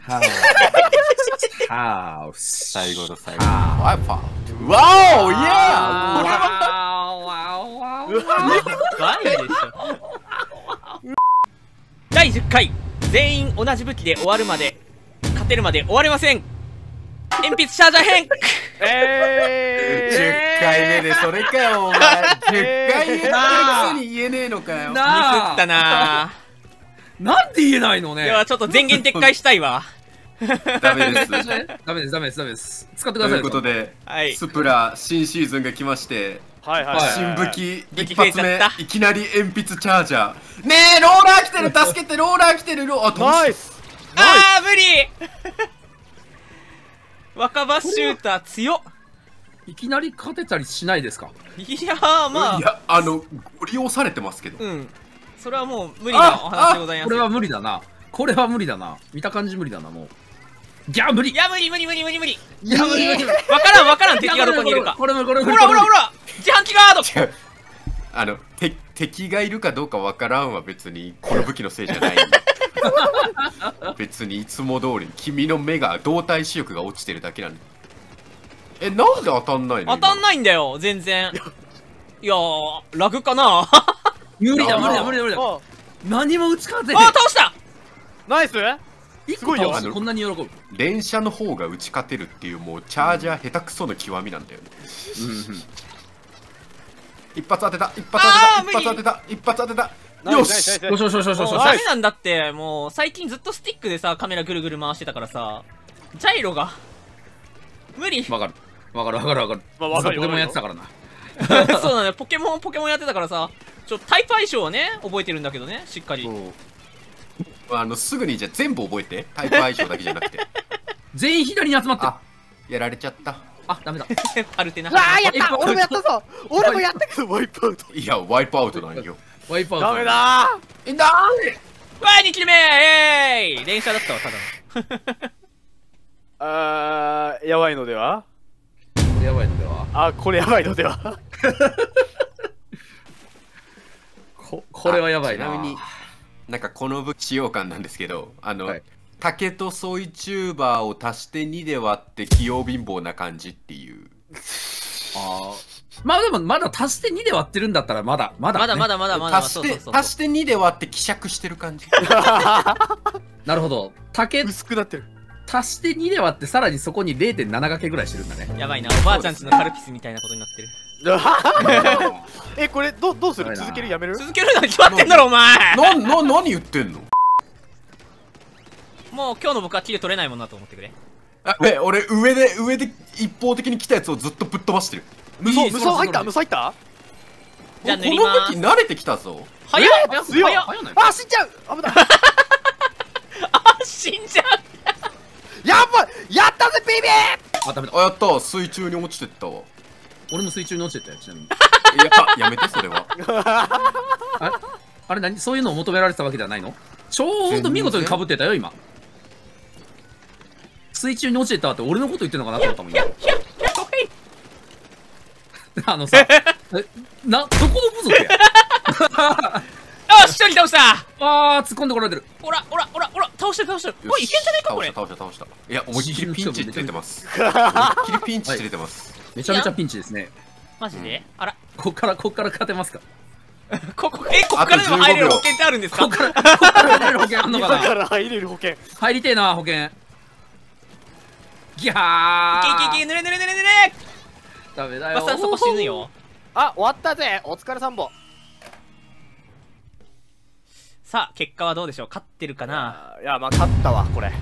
ハウス。 最後の最後。ワイパー。わお、イエー。 やばいでしょ。第10回全員同じ武器で終わるまで勝てるまで終われません。鉛筆シャージャー編。 10回目でそれかよお前。10回言ってるくせに言えねえのかよ。 ミスったな。 なんで言えないのね。 ではちょっと前言撤回したいわ。 ダメです。 ダメです、ダメです、ダメです。使ってください。 ということで、 はい、 スプラ新シーズンが来まして、新武器一発目いきなり鉛筆チャージャー。ねえ、ローラー来てる、助けて、ローラー来てる。 ナイス。 あー無理。若葉シューター強っ。 いきなり勝てたりしないですか。 いやーまあ、 いや、ご利用されてますけど。 うん、それはもう無理なお話でございます。 これは無理だな。これは無理だな。見た感じ無理だな、もう。いや、無理。 いや、無理。いや、無理。 わからん、敵がどこにいるか。 これ。 ほら自販機ガード。 敵がいるかどうかわからんは別にこの武器のせいじゃない。別にいつも通り君の目が動体視力が落ちてるだけなんで。なんで当たんないの？ 当たんないんだよ全然。いやーラグかな。 無理だ。何も打ち勝て。 あ、倒した。 ナイス。 すごいよ。こんなに喜ぶ。 連射の方が打ち勝てるっていう、もうチャージャー下手くその極みなんだよね。一発当てた。よし。 ダメなんだって。もう最近ずっとスティックでさカメラぐるぐる回してたからさ、ジャイロが無理。 わかる。ポケモンやってたからな。 そうだね、ポケモンやってたからさ、タイプ相性はね覚えてるんだけどね、しっかり。 すぐにじゃあ全部覚えて。タイプ相性だけじゃなくて。 全員左に集まってる。 やられちゃった。 あ、ダメだ。 パルテナ。 わあ、やった。俺もやったぞ。俺もやったけどワイプアウト。 いや、ワイプアウトなんよ。 ワイプアウト。 ダメだわー、2キル目ーイ。連射だったわ、ただの。やばいのでは。これやばいのでは。 これはやばいな。 ちなみになんかこの武器使用感なんですけど、竹とソイチューバーを足して2で割って器用貧乏な感じっていう。 まあでもまだ足して2で割ってるんだったらまだ足して2で割って希釈してる感じ。 なるほど。竹薄くなってる。 足して2で割ってさらにそこに 0.7 掛けぐらいしてるんだね。 やばいな、おばあちゃんちのカルピスみたいなことになってる。 これどうする？続ける？やめる？ 続けるのに決まってんだろお前。 何言ってんの？ もう今日の僕はキル取れないもんなと思ってくれ。 俺上で一方的に来たやつをずっとぶっ飛ばしてる。 無双入った？ じゃあこの武器慣れてきたぞ。 早っ。 強い。あ、死んじゃう。危ない。 あ、死んじゃう。 やばい。やったぜ、ビビー。 ダメだ。 やった。水中に落ちてったわ。 俺も水中に落ちてったよ、ちなみに。 やめて、それは。 あれ何？そういうのを求められてたわけではないの？ちょうど見事に被ってたよ、今。水中に落ちてたって俺のこと言ってんのかなと思ったもん、今。どこの部族や。 あ、一人倒した。 突っ込んでこられてる。 ほら、倒してる。おい、いけんじゃねえか、これ。 倒した。いや、思いっきりピンチって出てます。思いっきりピンチって出てます。 めちゃめちゃピンチですね。 マジで？あら。 こっから勝てますか？ ここからでも入れる保険ってあるんですか？ こっから入れる保険あんのかな？ から入れる保険。 入りてえな、保険。ギャー。 いけ、ぬれ。 ダメだよ。 バサンそこ死ぬよ。 あ、終わったぜ。お疲れさんぼ。 さあ、結果はどうでしょう？勝ってるかな？ いや、まあ勝ったわ、これ。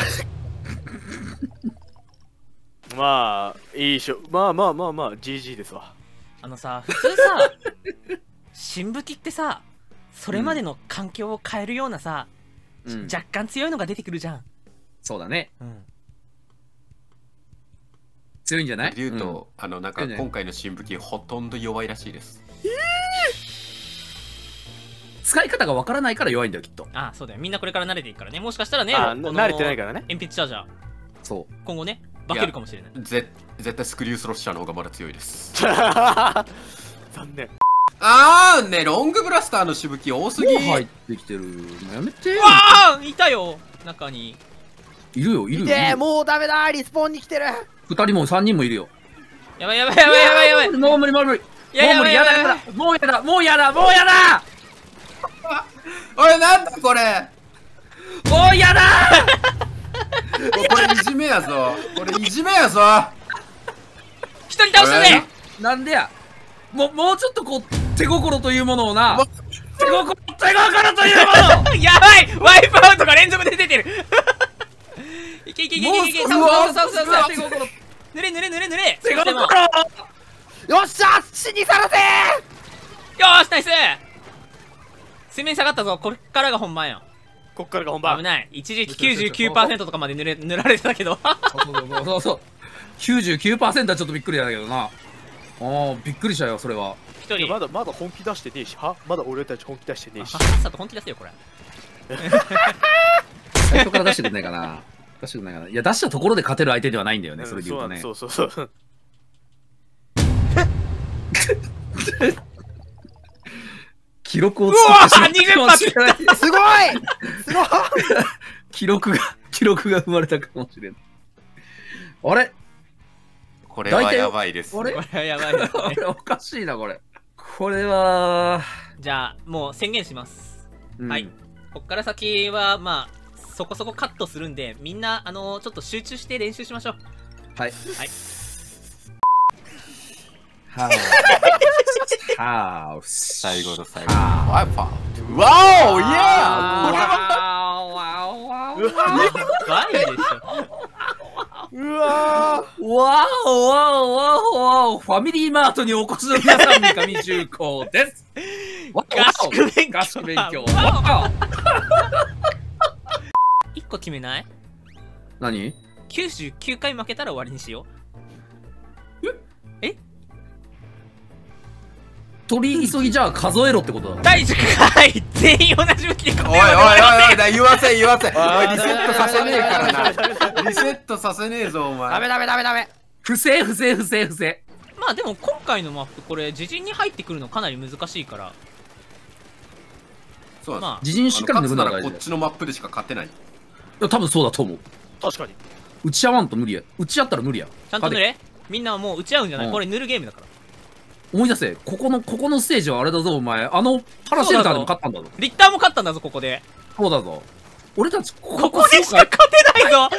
まあ、いいしょ。まあ、GG ですわ。 普通さ、新武器ってさ、それまでの環境を変えるようなさ、若干強いのが出てくるじゃん。 そうだね。強いんじゃない？ 言うと、なんか今回の新武器ほとんど弱いらしいです。 使い方がわからないから弱いんだよ、きっと。 ああ、そうだよ。みんなこれから慣れていくからね。もしかしたらね、 慣れてないからね。 鉛筆チャージャー。 そう。 今後ね、化けるかもしれない。 絶対スクリュースロッシャーの方がまだ強いです。 残念。 ロングブラスターのしぶき多すぎ。 入ってきてる。やめて。 わあ、いたよ、中に。 いるよいるよ。 でもうダメだ、リスポーンに来てる。 2人も3人もいるよ。 やばいやばいやばいやばいやばい。 もう無理もう無理。 いやもう無理、やだやだ。もうやだもうやだもうやだ。 おい、なんだこれ。 もうやだ。 これいじめやぞ。これいじめやぞ。 一人倒したぜ。 なんでや。もうちょっとこう手心というものをな。手心というもの。 やばい、ワイプアウトが連続で出てる。いけいけいけいけいけ。そうそうそうそう。ぬれぬれぬれぬれ。 手心。 よっしゃ、死にさらせ。 よーし、ナイス。水面下がったぞ。こっからが本番よ。 こっからが本番。 危ない。一時期 99% とかまで塗られてたけど。 そうそう。99% はちょっとびっくりだけどな。びっくりしたよそれは。 一人。 まだ本気出してねえし、まだ俺たち本気出してねえし。 さっさと本気出せよこれ。 最初から出してくんないかな。出してくんないかな。いや出したところで勝てる相手ではないんだよね。それで言うとね。 そうそうそう。 記録をうわー20発。 すごいすごい。 記録が生まれたかもしれん。あれこれはやばいですね。 あれこれはやばいですね。 おかしいなこれ。これはじゃあもう宣言します。 うんはい。こっから先はまあそこそこカットするんで、みんなちょっと集中して練習しましょう。 はい。 はい。 ハウス。 最後の最後。ワイパー。わお、イエー。 ワイでしょ。 うわわおわおわおわお、ファミリーマートにお越しの皆さん、三上重工です。 合宿勉強。 合宿勉強。 一個決めない？ 何 ？99回負けたら終わりにしよう。え？ 取り急ぎじゃあ数えろってことだ。 第10回全員同じ向きで答えおいおいおいおい、言わせん言わせん。おい、リセットさせねえからな。リセットさせねえぞ、お前。 ダメダメダメダメ。 不正不正不正不正。 まあでも今回のマップこれ自陣に入ってくるのかなり難しいから。 そうなんです。 自陣しっかり抜くなら勝つならこっちのマップでしか勝てない。 いや多分そうだと思う。 確かに。 打ち合わんと無理や。打ち合ったら無理や。 ちゃんと塗れ。みんなはもう打ち合うんじゃない？これ塗るゲームだから。 思い出せ。ここのステージはあれだぞお前。パラシェルターでも勝ったんだぞ。 リッターも勝ったんだぞここで。 そうだぞ。俺たちここでしか勝てないぞ。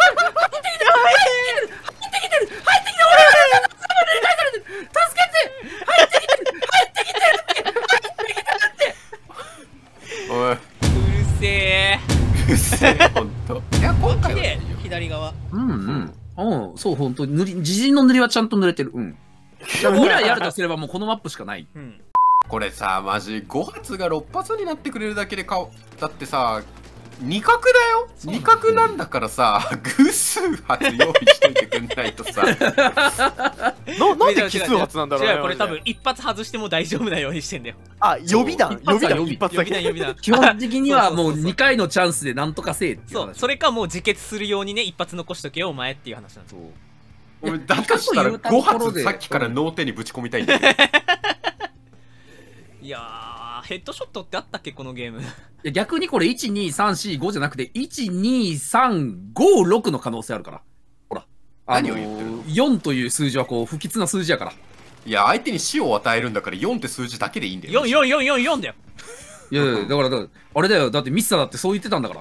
おい。 うるせえ。 うっせえ、ほんと。いや、今回はで左側。 そう、ほんと自陣の塗りはちゃんと塗れてる。未来やるとすればもうこのマップしかない。 これさ、マジ5発が6発になってくれるだけでだってさ、2角だよ。2角なんだからさ、偶数発用意しといてくんないとさ。 なんで奇数発なんだろうね。 違う、これ多分一発外しても大丈夫なようにしてんだよ。 あ、予備弾一発だけ予備弾。 基本的にはもう2回のチャンスでなんとかせえっていうそう、 話。 それかもう自決するようにね、一発残しとけよお前っていう話なんです。 俺だとしたら5発さっきから脳手にぶち込みたいんだけど。 いやー、ヘッドショットってあったっけこのゲーム。 いや逆にこれ12345じゃなくて12356の可能性あるから。ほら何を言ってるの 4という数字はこう不吉な数字やから。 いや、相手に死を与えるんだから4って数字だけでいいんだよ。 4だよ。 いやだからあれだよ。だってミスターだってそう言ってたんだから。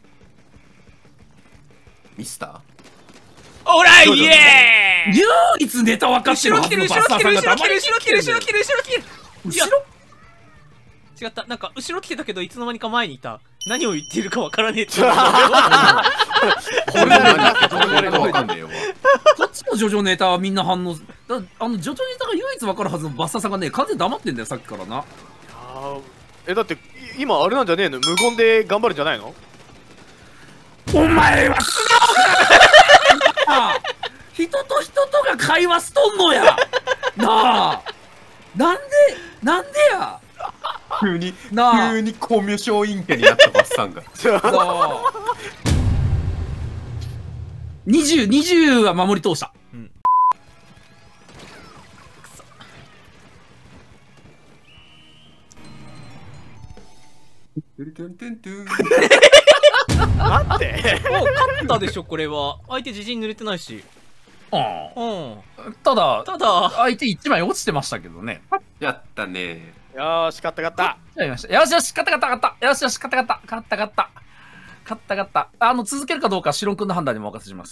ミスターオーライイエーイ。 唯一ネタ分かってるはずのバスターさんが黙りきってんだよ。後ろ違った、なんか後ろ来てたけどいつの間にか前にいた。何を言っているかわからねえって。 これ何かわかんねえよ。 こっちのジョジョネタはみんな反応。ジョジョネタが唯一分かるはずのバスターさんがね、完全に黙ってんだよさっきからな。 だって今あれなんじゃねえの？無言で頑張るんじゃないの？ お前は人と人とが会話しとんのやなあ。なんでや急になあ公務小陰キャになったバッサンが。 20は守り通した。 待って。 もうカットたでしょこれは。相手自陣濡れてないし。 うん。ただ相手1枚落ちてましたけどね。 やったね。 よーし、勝った勝った。 やりました。よしよし、勝った勝った勝った。よしよし、勝った勝った勝った勝った勝った勝った。続けるかどうかはシロン君の判断にお任せします。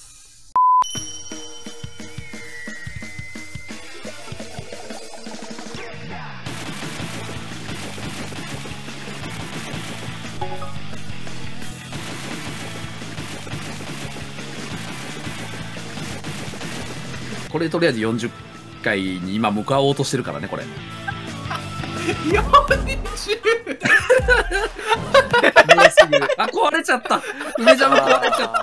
これとりあえず40回に今向かおうとしてるからね、これ。 40 もうすぐ。壊れちゃった。梅ジャム壊れちゃった。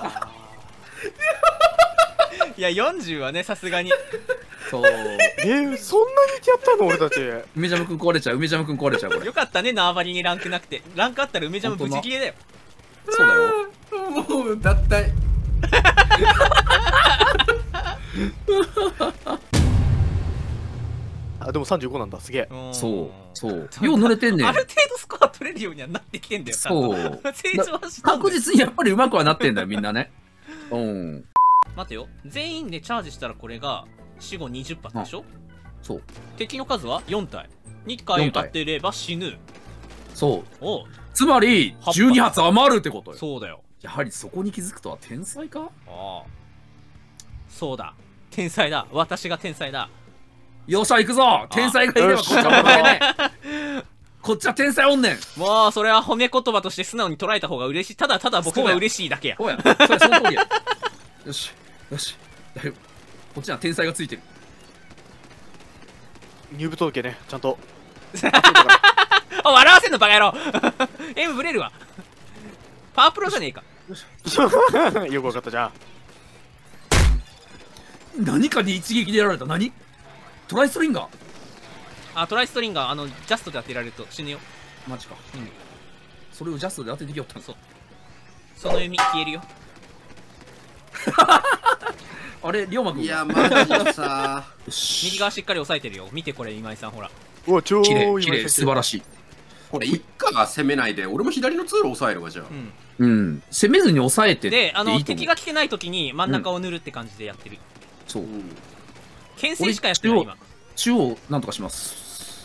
いや、40はね、さすがに。 そう。 そんなにやったの俺たち。 梅ジャムくん壊れちゃう、梅ジャムくん壊れちゃう、これ。 よかったね、縄張りにランクなくて。ランクあったら梅ジャムブチ切れだよ。 そうだよ。 もう、脱退。 あ、でも35なんだ、すげえ。 そう。よう濡れてんねん。 ある程度スコア取れるようにはなってきてんだよ。 そう。 成長はしたんだよ。 確実にやっぱり上手くはなってんだよ、みんなね。 待てよ。全員でチャージしたらこれが死後20発でしょ。 そう。 敵の数は4体。2回当てれば死ぬ。 そう。 おう。 つまり、12発余るってことよ。 そうだよ。 やはりそこに気づくとは天才か？ ああ。そうだ。天才だ。私が天才だ。 よっしゃ、行くぞ！天才がいればこっちは問題ね。こっちは天才おんねん。 もう、それは褒め言葉として素直に捉えた方が嬉しい。ただただ僕が嬉しいだけや。 そうや。その通りや。よし。よし。だいぶ。こっちは天才がついてる。 入部届ね、ちゃんと。 あ、笑わせんのバカ野郎。M ブレるわ。パワープロじゃねえか。 よくわかったじゃん。 何かに一撃でやられた。何？トライストリンガー。 あ、トライストリンガー、ジャストで当てられると死ぬよ。 マジか。それをジャストで当ててきよったん。 そう。その弓消えるよ。 あれ、龍馬くん。 いや、マジでさ。 右側しっかり押さえてるよ。見てこれ、今井さん、ほら。 うわ、超綺麗、素晴らしい。 これ、一家が攻めないで、俺も左の通路押さえるわ、じゃあ。 攻めずに抑えてで、敵が来てない時に真ん中を塗るって感じでやってる。 そう。 牽制しかやってない、今。 中央、なんとかします。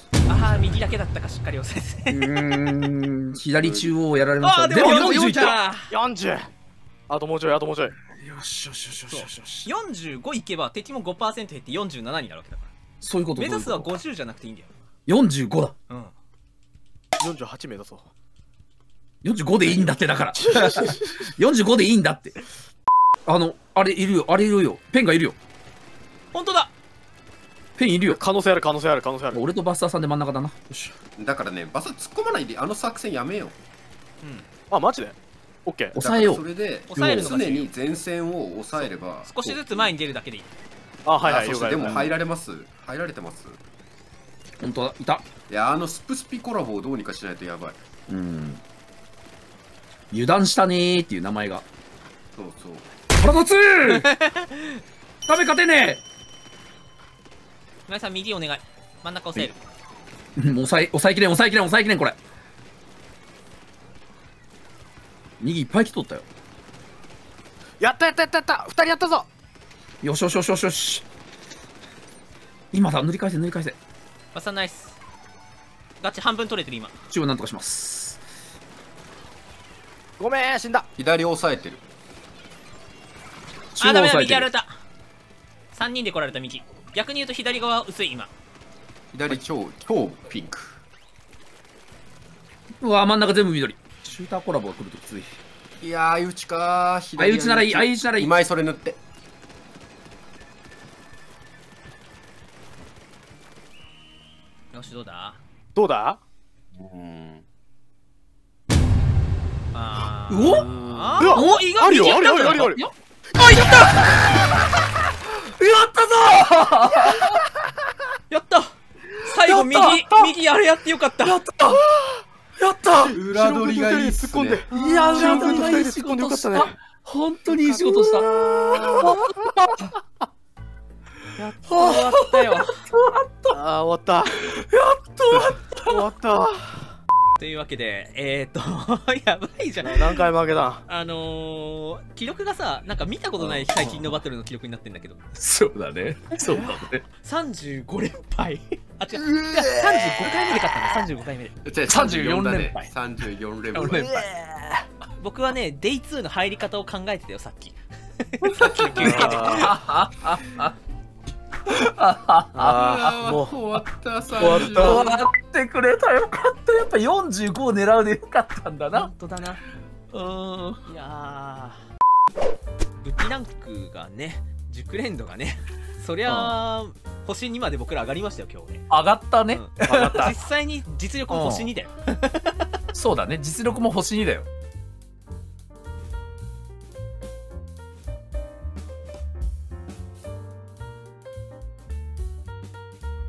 ああ、右だけだったか、しっかり押さえて。 左中央やられました。 でも40だ。 40。あともうちょい、あともうちょい。 よしよしよしよしよし。 45いけば敵も 5% 減って47になるわけだから。 そういうこと。 目指すは50じゃなくていいんだよ。 45だ。 うん。 48名だぞ。 45でいいんだって、だから。45でいいんだって。あれいるよ、あれいるよ。ペンがいるよ。 本当だ。 ペンいるよ。 可能性ある、可能性ある、可能性ある。 俺とバスターさんで真ん中だな。よし。 だからね、バス突っ込まないで、あの作戦やめよう。 あ、マジでオッケー。 抑えよう。 それで、常に前線を抑えれば。 少しずつ前に出るだけでいい。 あ、はいはい、 でも入られます。入られてます。 本当だ、いた。 いや、スプスピコラボをどうにかしないとやばい。 油断したねーっていう名前が。 そうそう。 腹立つーダメ勝てねえ。 今井さん、右お願い。真ん中押さえる。もう抑えきれん、抑えきれん、抑えきれん、これ。右いっぱい来とったよ。 やったやったやったやった、2人やったぞ。 よしよしよしよしよし。今だ、塗り返せ塗り返せ。 バサナイス。ガチ半分取れてる今。 中央なんとかします。 ごめん、死んだ。 左を押さえてる。 あ、ダメだ、右やられた。3人で来られた右。逆に言うと左側薄い今。 左超ピンク。 うわ、真ん中全部緑。シューターコラボが来るときつい。 いやー、相打ちかー。 相打ちならいい、相打ちならいい。 今井それ塗って。 よし、どうだどうだ。 あー。 お、意外にあるよ、あるよ、あるよ、あるよ。 あ、いったやったぞやった。最後右あれやってよかった。 やった裏取りがいいっすね。 いや、裏取りがいい仕事したね。本当にいい仕事した。 やっと終わったよ。 ああ、終わった。 やっと終わった。 というわけで、やばいじゃん。 何回負けた？ 記録がさ、なんか見たことない最近のバトルの記録になってんだけど。 そうだね。そうだね。 35連敗。あ、違う。いや、35回目で勝ったんだ、35回目で。 34連敗。 34連敗。 僕はね、デイ2の入り方を考えてたよ、さっき。さっきの休憩で。 もう終わったさ。 終わった終わってくれたよかった。やっぱ45を狙うでよかったんだな。 本当だな。いや武器ランクがね、熟練度がね、そりゃあ、星2まで僕ら上がりましたよ、今日ね。 上がったね。 実際に実力も星2だよ。 そうだね。実力も星2だよ。